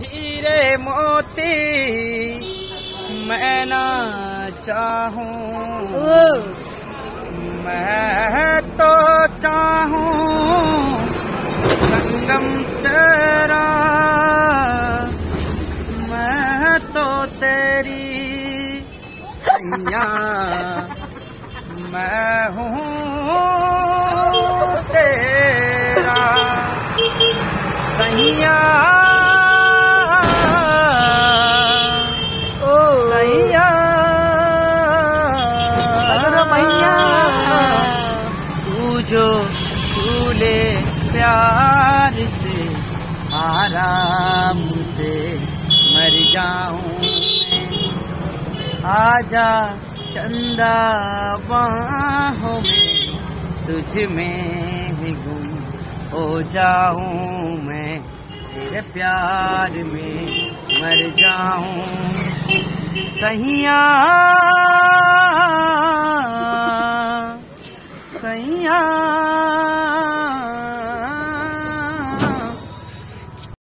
हीरे मोती मैं ना चाहूं, मैं तो चाहूं संगम तेरा, मैं तो तेरी सैया, मैं हूँ तेरा सैया। जो झूले प्यार से आराम से मर जाऊं मैं, आजा चंदा बाहों में तुझ में ही गुम हो जाऊं मैं, तेरे प्यार में मर जाऊं सैया।